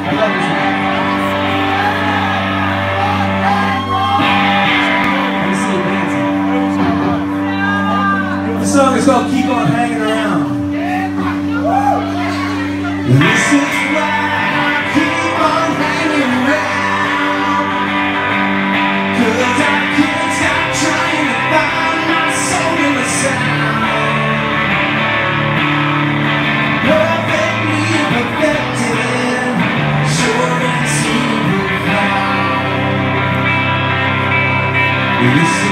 The song is called Keep On Hanging Around. This is why I keep on hanging around, 'cause I can't stop trying to find my soul in the sound. Perfectly perfected, sure and super found.